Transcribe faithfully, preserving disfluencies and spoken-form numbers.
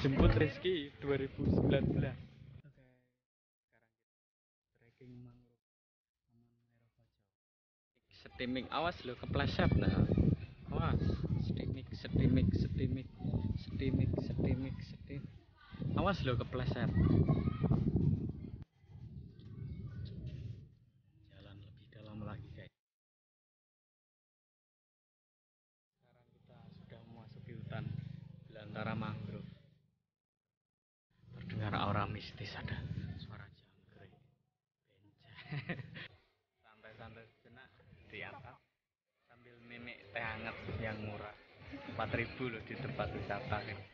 Jemput Rizky dua ribu sembilan belas. Oke, sekarang kita trekking mangrove Taman Merah Bajau. Setimik, awas lo kepleset nah. Awas, setimik, setimik, setimik, setimik, setimik, setimik. Awas lo kepleset. Jalan lebih dalam lagi guys. Sekarang kita sudah memasuki hutan belantara mangrove. Terdengar aura mistis, ada suara jangkrik, benceng. Santai-santai sejenak di atas sambil mimik teh hangat yang murah. Empat ribu loh di tempat wisata.